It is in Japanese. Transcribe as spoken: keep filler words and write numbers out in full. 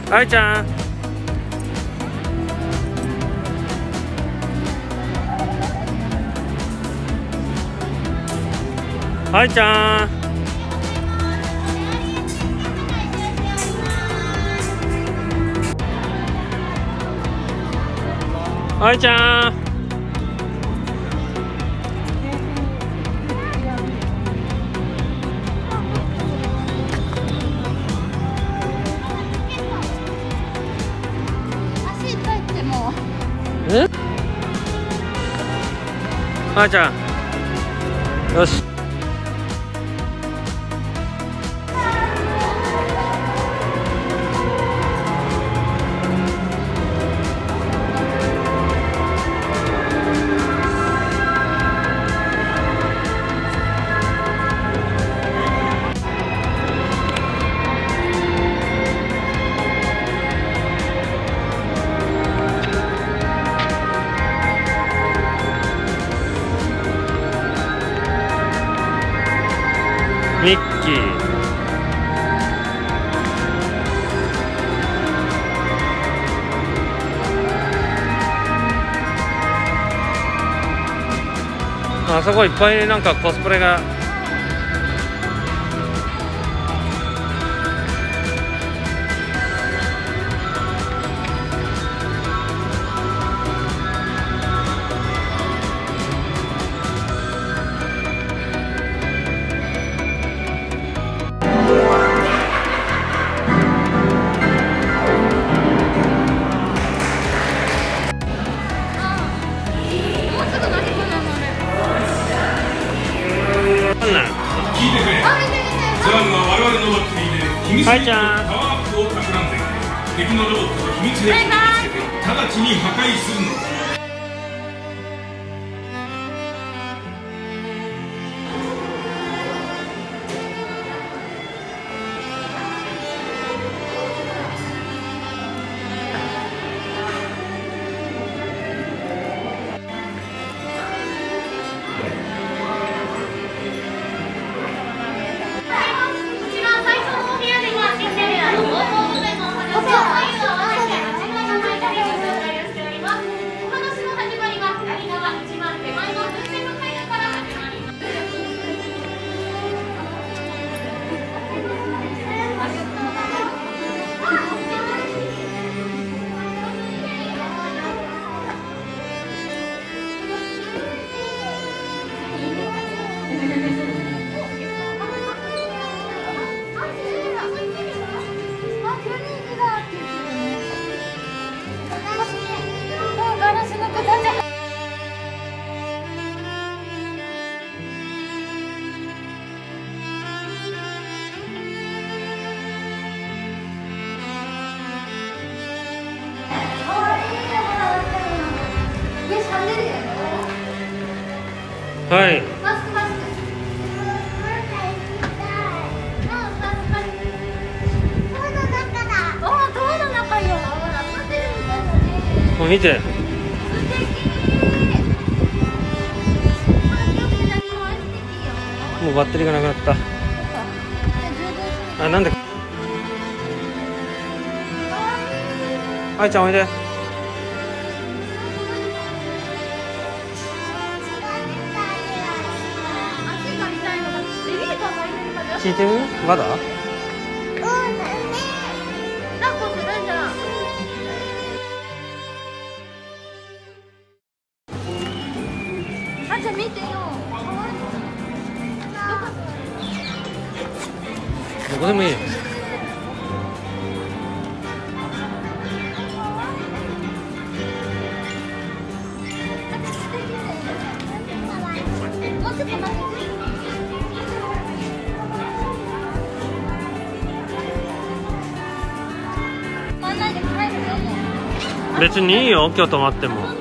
愛ちゃん。愛ちゃん。愛ちゃん。え？愛ちゃん。よし。ミッキー。あそこいっぱいなんかコスプレが。はいちゃん。 パワーアップを企んで敵のロボットと秘密兵器を見つけて直ちに破壊するのだ。 はい。もう見て。もうバッテリーがなくなった。あ、なんで。愛ちゃんおいで。聞いてみる？まだ？うん、ね。抱っこするじゃん。あ、じゃあ見てよ。どこでもいいよ。もうちょっと待って。別にいいよ、今日泊まっても。